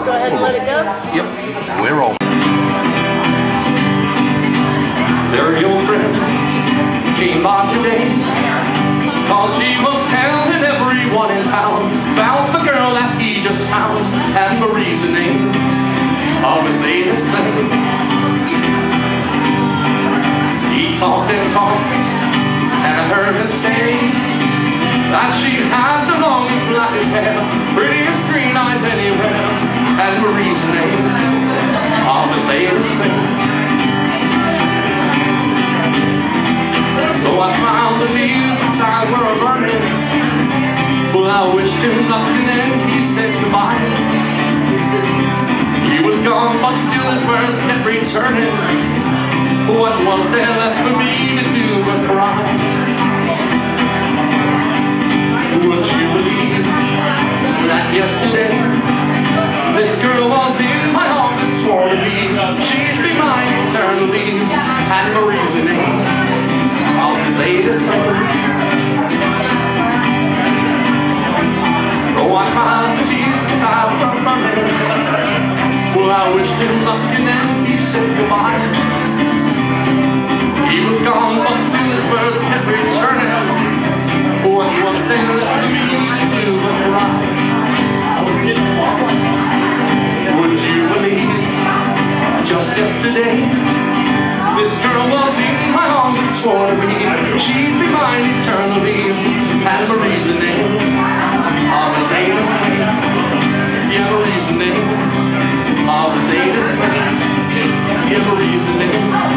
Just go ahead and let it go. Yep, we're rolling. Their old friend came by today, cause he was telling everyone in town about the girl that he just found, and Marie's the name of his latest claim. He talked and talked, and I heard him say that she had the longest, blackest hair, prettiest green eyes anywhere, and Marie's the name of his latest claim. So I smiled, the tears inside were burning. Well, I wished him luck and then he said goodbye. He was gone, but still his words kept returning. What was there left for me to do but cry? Would you believe that yesterday this girl was in my arms and swore to me she'd be mine eternally, and Marie's the name of his latest friend. Though I cried the tears inside were running, well, I wished him luck and then he said goodbye. He was gone, but still his words kept returning. What was there left for me to do but cry? Would you believe, just yesterday this girl was in my arms and swore to me she'd be mine eternally, and Marie's the name of his latest claim. Yeah, Marie's the name of his latest claim. Yeah, Marie's the name